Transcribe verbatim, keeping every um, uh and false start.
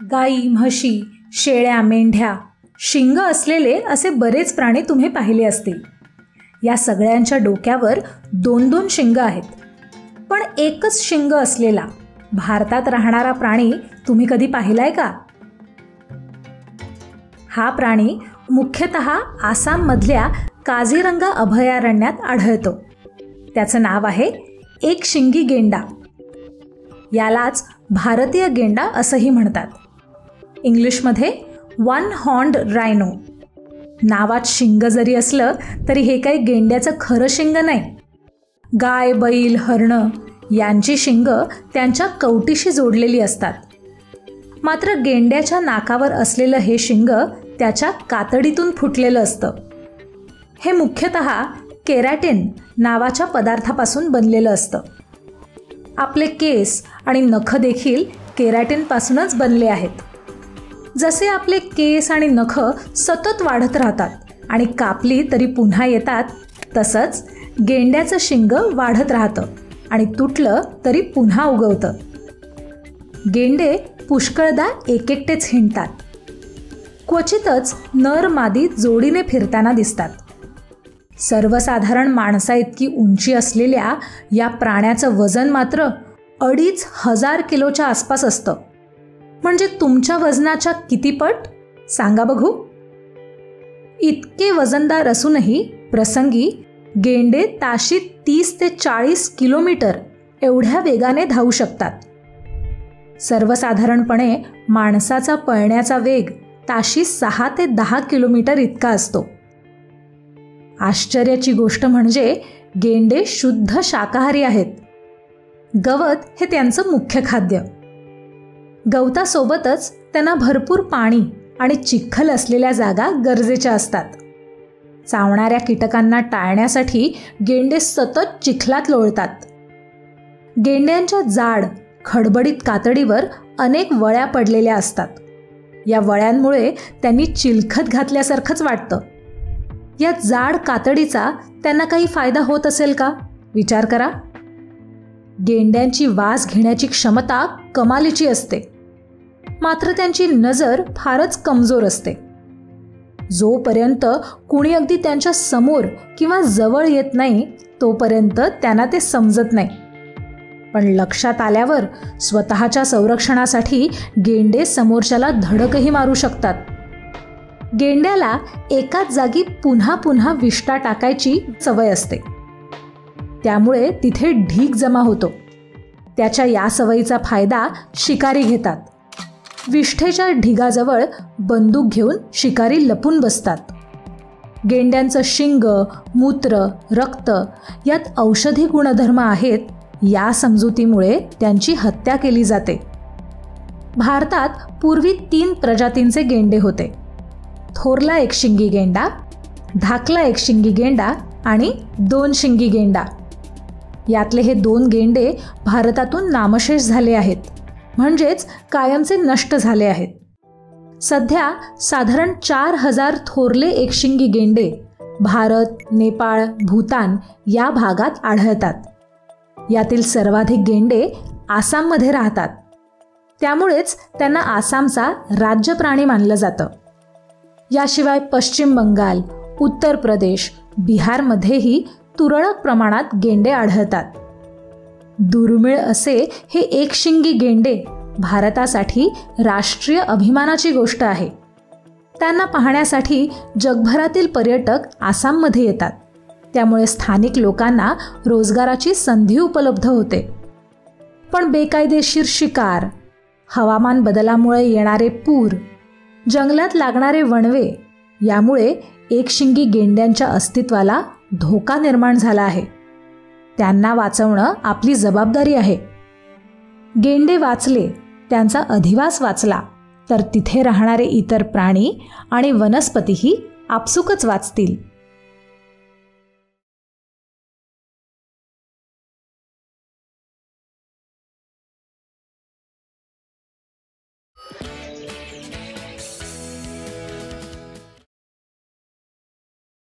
गाई, म्हशी, शेळ्या, मेंढ्या, शिंग असलेले असे बरेच प्राणी तुम्ही पाहिले असतील. या सगळ्यांच्या डोक्यावर दोन दोन शिंग आहेत. पण एकच शिंग असलेला भारतात राहणारा प्राणी तुम्ही कधी पाहिलाय का? हा प्राणी मुख्यतः आसाममधल्या काझीरंगा अभयारण्यात आढळतो. त्याचं नाव आहे एकशिंगी गेंडा. यालाच भारतीय गेंडा असंही म्हणतात. इंग्लिशमध्ये वन हॉर्न्ड रायनो. नावात शिंग जरी असलं तरी हे काही गेंड्याचं खरं शिंग नाही. गाय, बैल, हरणं यांची शिंग त्यांच्या कवटीशी जोडलेली असतात. मात्र गेंड्याच्या नाकावर असलेलं हे शिंग त्याच्या कातडीतून फुटलेलं असतं. हे मुख्यतः केरॅटिन नावाच्या पदार्थापासून बनलेलं असतं. आपले केस आणि नख देखील केरॅटिनपासूनच बनले आहेत. जसे आपले केस आणि नख सतत वाढत राहतात आणि कापली तरी पुन्हा येतात, तसंच गेंड्याचं शिंग वाढत राहतं आणि तुटलं तरी पुन्हा उगवतं. गेंडे पुष्कळदा एकेकटेच हिंडतात. क्वचितच नर मादी जोडीने फिरताना दिसतात. सर्वसाधारण माणसा इतकी उंची असलेल्या या प्राण्याचं वजन मात्र अडीच हजार किलोच्या आसपास असतं. म्हणजे तुमच्या वजनाच्या किती पट सांगा बघू. इतके वजनदार असूनही प्रसंगी गेंडे ताशी तीस ते चाळीस किलोमीटर एवढ्या वेगाने धावू शकतात. सर्वसाधारणपणे माणसाचा पळण्याचा वेग ताशी सहा ते दहा किलोमीटर इतका असतो. आश्चर्याची गोष्ट म्हणजे गेंडे शुद्ध शाकाहारी आहेत. गवत हे त्यांचं मुख्य खाद्य. गवतासोबतच त्यांना भरपूर पाणी आणि चिखल असलेल्या जागा गरजेच्या असतात. चावणाऱ्या कीटकांना टाळण्यासाठी गेंडे सतत चिखलात लोळतात. गेंड्यांच्या जाड खडबडीत कातडीवर अनेक वळ्या पडलेल्या असतात. या वळ्यांमुळे त्यांनी चिलखत घातल्यासारखंच वाटतं. या जाड कातडीचा त्यांना काही फायदा होत असेल का विचार करा. गेंड्यांची वास घेण्याची क्षमता कमालीची असते, मात्र त्यांची नजर फारच कमजोर असते. जोपर्यंत कुणी अगदी त्यांच्या समोर किंवा जवळ येत नाही तोपर्यंत त्यांना ते समजत नाही. पण लक्षात आल्यावर स्वतःच्या संरक्षणासाठी गेंडे समोरच्याला धडकही मारू शकतात. गेंड्याला एकाच जागी पुन्हा पुन्हा विष्ठा टाकायची सवय असते. त्यामुळे तिथे ढीग जमा होतो. त्याच्या या सवयीचा फायदा शिकारी घेतात. विष्ठेच्या ढिगाजवळ बंदूक घेऊन शिकारी लपून बसतात. गेंड्यांचं शिंग, मूत्र, रक्त यात औषधी गुणधर्म आहेत. या समजुतीमुळे त्यांची हत्या केली जाते. भारतात पूर्वी तीन प्रजातींचे गेंडे होते. थोरला एकशिंगी गेंडा, धाकला एकशिंगी गेंडा आणि दोन शिंगी गेंडा. यातले हे दोन गेंडे भारतातून नामशेष झाले आहेत, म्हणजेच कायमचे नष्ट झाले आहेत. सध्या साधारण चार हजार थोरले एकशिंगी गेंडे भारत, नेपाळ, भूतान या भागात आढळतात. यातील सर्वाधिक गेंडे आसाममध्ये राहतात. त्यामुळेच त्यांना आसामचा राज्य प्राणी मानलं जातं. याशिवाय पश्चिम बंगाल, उत्तर प्रदेश, बिहारमध्येही तुरळक प्रमाणात गेंडे आढळतात. दुर्मिळ असे हे एकशिंगी गेंडे भारतासाठी राष्ट्रीय अभिमानाची गोष्ट आहे. त्यांना पाहण्यासाठी जगभरातील पर्यटक आसाममध्ये येतात. त्यामुळे स्थानिक लोकांना रोजगाराची संधी उपलब्ध होते. पण बेकायदेशीर शिकार, हवामान बदलामुळे येणारे पूर, जंगलात लागणारे वणवे यामुळे एकशिंगी गेंड्यांच्या अस्तित्वाला धोका निर्माण झाला आहे. त्यांना वाचवणं आपली जबाबदारी आहे. गेंडे वाचले, त्यांचा अधिवास वाचला, तर तिथे राहणारे इतर प्राणी आणि वनस्पतीही आपसुकच वाचतील.